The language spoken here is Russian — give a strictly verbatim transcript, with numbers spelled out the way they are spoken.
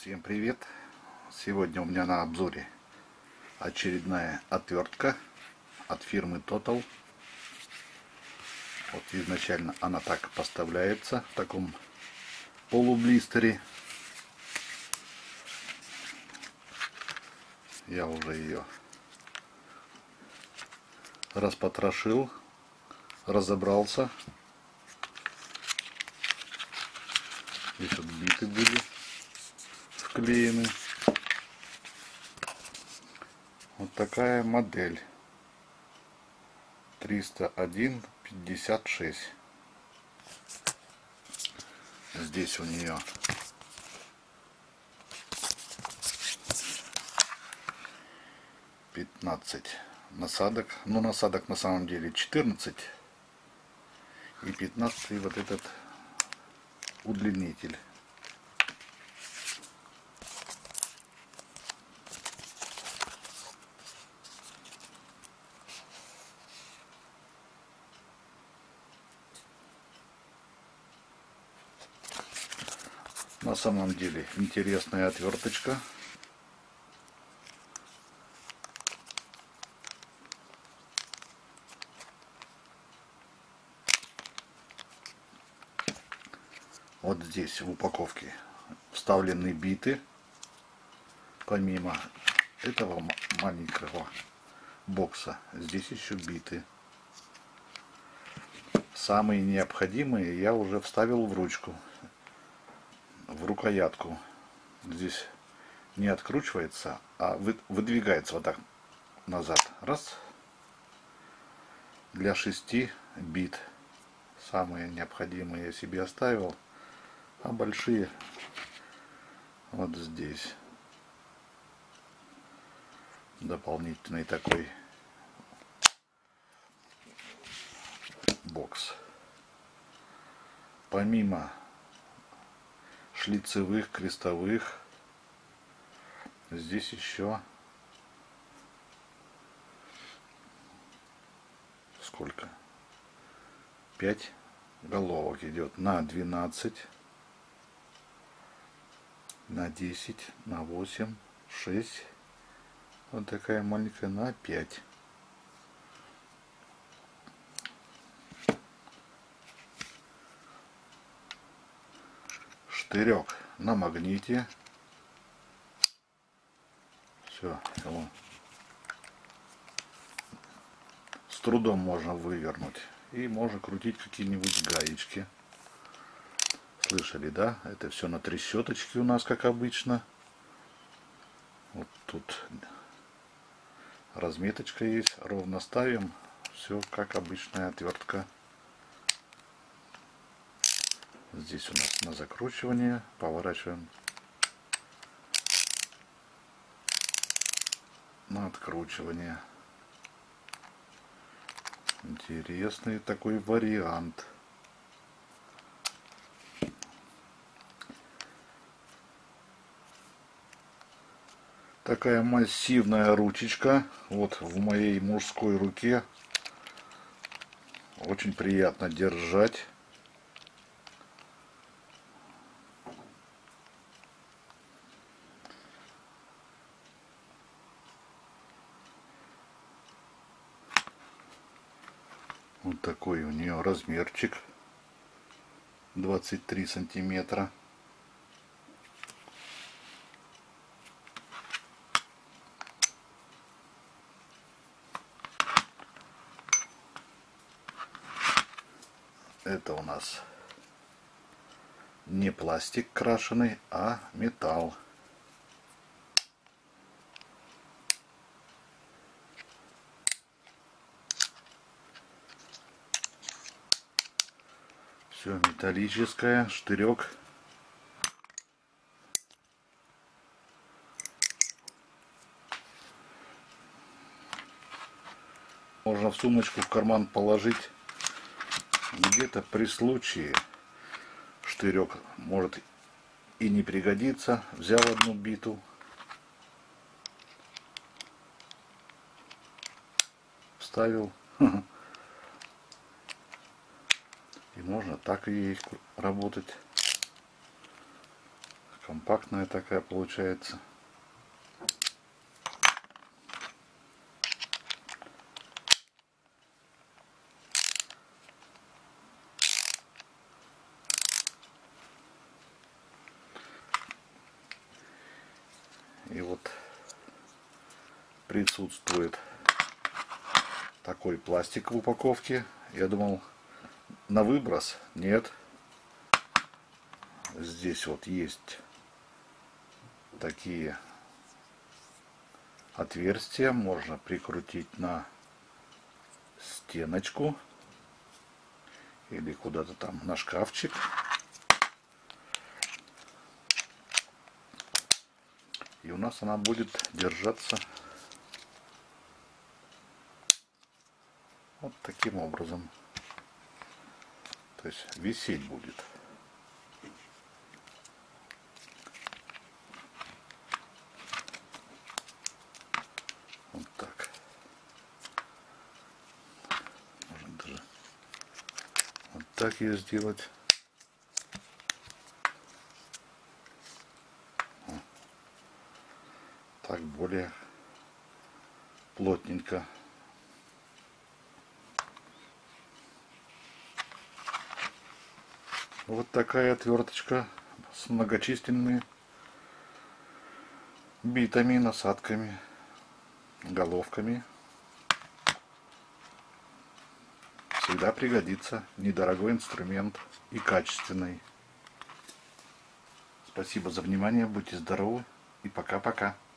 Всем привет! Сегодня у меня на обзоре очередная отвертка от фирмы Total. Вот изначально она так поставляется в таком полублистере. Я уже ее распотрошил, разобрался. Здесь вот биты были вклеены. Вот такая модель триста один пятьдесят шесть. Здесь у нее пятнадцать насадок. Ну, насадок на самом деле четырнадцать. И пятнадцать вот этот удлинитель. На самом деле интересная отверточка. Вот здесь в упаковке вставлены биты. Помимо этого маленького бокса, здесь еще биты. Самые необходимые я уже вставил в ручку, в рукоятку. Здесь не откручивается, а выдвигается вот так назад. Раз. Для шести бит. Самые необходимые я себе оставил, а большие вот здесь. Дополнительный такой бокс. Помимо шлицевых, крестовых, здесь еще сколько? пять головок идет на двенадцать, на десять, на восемь, шесть. Вот такая маленькая на пять. Штырек на магните. Все, его с трудом можно вывернуть. И можно крутить какие-нибудь гаечки. Слышали, да? Это все на трещоточке у нас, как обычно. Вот тут разметочка есть. Ровно ставим. Все как обычная отвертка. Здесь у нас на закручивание. Поворачиваем. На откручивание. Интересный такой вариант. Такая массивная ручечка. Вот в моей мужской руке. Очень приятно держать. Вот такой у нее размерчик. двадцать три сантиметра. Это у нас не пластик крашеный, а металл. Все металлическое, штырек. Можно в сумочку, в карман положить. Где-то при случае штырек может и не пригодится. Взял одну биту, вставил. И можно так и работать. Компактная такая получается. И вот присутствует такой пластик в упаковке. Я думал, на выброс. Нет. Здесь вот есть такие отверстия. Можно прикрутить на стеночку или куда-то там на шкафчик. И у нас она будет держаться вот таким образом. То есть висеть будет. Вот так. Можно даже вот так ее сделать. Так более плотненько. Вот такая отверточка с многочисленными битами, насадками, головками. Всегда пригодится. Недорогой инструмент и качественный. Спасибо за внимание. Будьте здоровы и пока-пока.